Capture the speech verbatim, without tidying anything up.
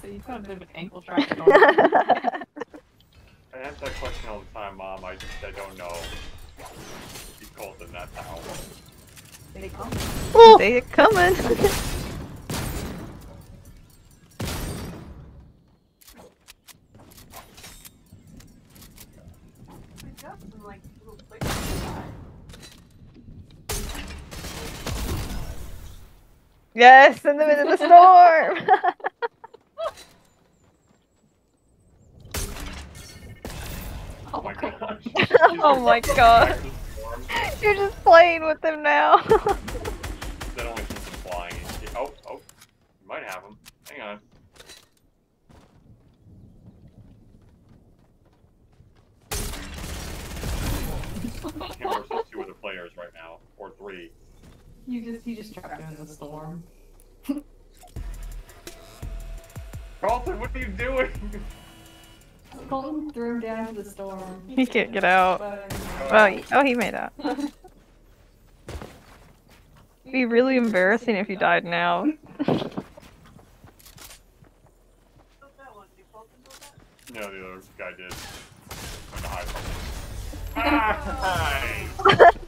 say you've got a bit of an ankle track going. I ask that question all the time, Mom. I I don't know. You called them that now. They come. Oh, they coming. Yes, send them into the storm. Oh my gosh. Oh my god. You're just playing with them now. That only keeps them flying. Oh, oh. You might have them. Hang on. Okay, we're supposed two other players right now. Or three. You just you just trapped him in the storm. Carlton, what are you doing? Colton threw him down to the storm. He can't get out. Well, he, oh, he made out. It'd be really embarrassing if he died now. No, the other guy did. Trying to hide from him. Ah, hi.